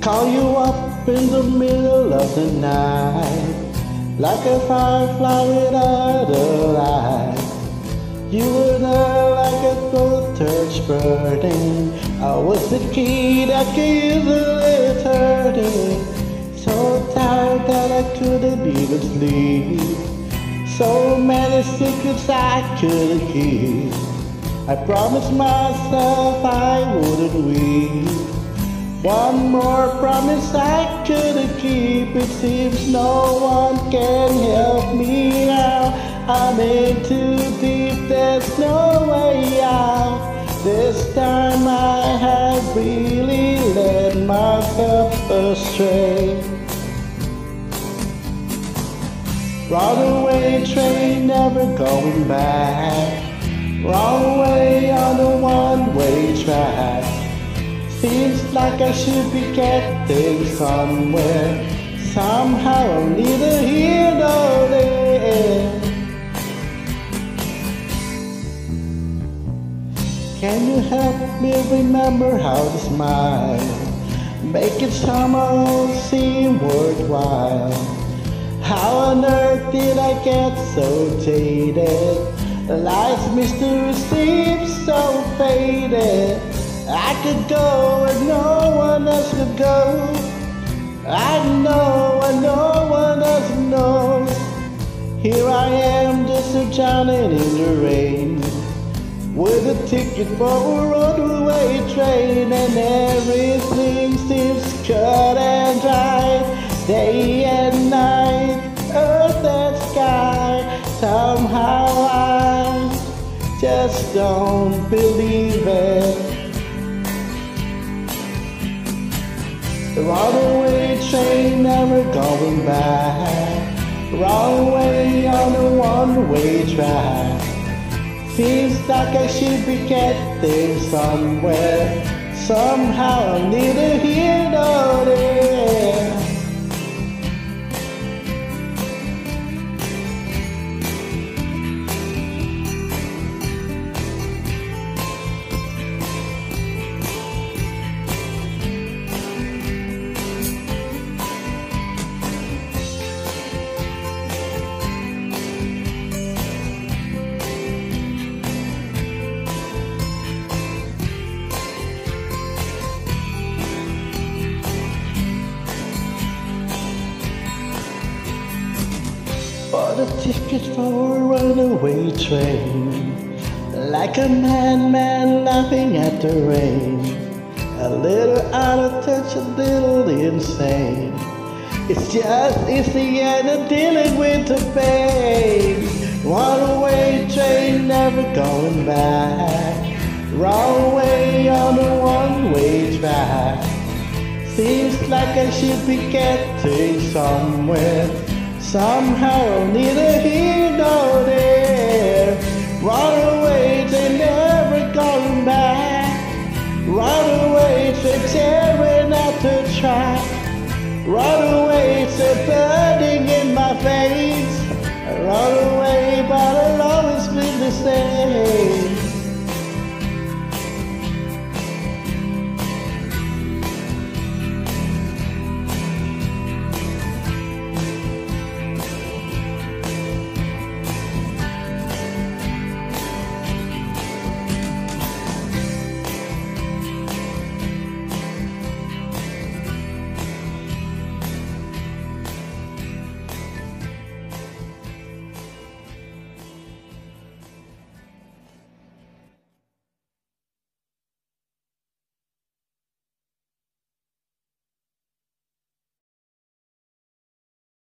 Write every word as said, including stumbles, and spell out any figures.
Call you up in the middle of the night, like a firefly without a light. You were there like a gold torch burning. I was the key that could use a little turning. So tired that I couldn't even sleep. So many secrets I couldn't keep. I promised myself I wouldn't weep. One more promise I couldn't keep. It seems no one can help me now. I'm in too deep, there's no way out. This time I have really led myself astray. Runaway train, never going back. Runaway on a one-way track. Seems like I should be getting somewhere. Somehow I'm neither here nor there. Can you help me remember how to smile? Make it somehow seem worthwhile. How on earth did I get so jaded? Life's mystery seems so faded. I could go where no one else could go. I know where no one else knows. Here I am, just a drowning in the rain, with a ticket for a runaway train, and everything seems cut and dry. Day and night, earth and sky. Somehow I just don't believe it. The runaway train, never going back. Runaway on a one-way track. Seems like I should be getting somewhere. Somehow I'm neither here nor there. Bought a ticket for a runaway train, like a madman laughing at the rain. A little out of touch, a little insane. It's just easy and I'm dealing with the pain. Runaway train, never going back. Runaway on a one-way track. Seems like I should be getting somewhere. Somehow neither here nor there. Runaway train, never going back. Runaway train, tearing out the track. Runaway train, burning in my face. Runaway, but I'll always be the same.